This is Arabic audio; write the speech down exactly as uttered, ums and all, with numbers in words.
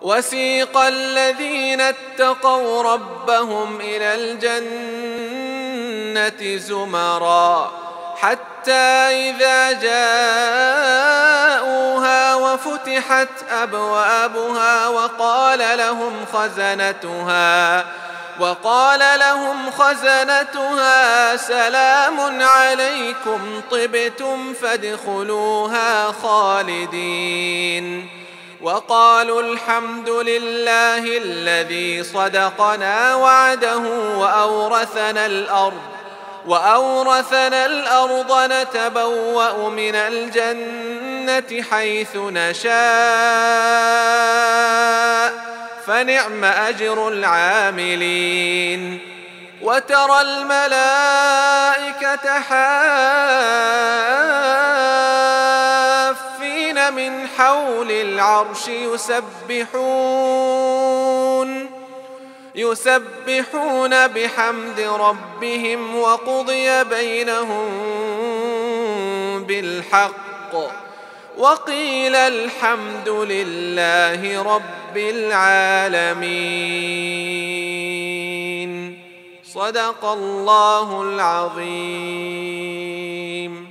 وسيق الذين اتقوا ربهم إلى الجنة زمرا حتى إذا جاءوها وفتحت أبوابها وقال لهم خزنتها وقال لهم خزنتها سلام عليكم طبتم فادخلوها خالدين وقالوا الحمد لله الذي صدقنا وعده وأورثنا الأرض وأورثنا الأرض نتبوأ من الجنة حيث نشاء فنعم أجر العاملين وترى الملائكة حافين من حول العرش يسبحون يسبحون بحمد ربهم وقضي بينهم بالحق وقيل الحمد لله رب العالمين. صدق الله العظيم.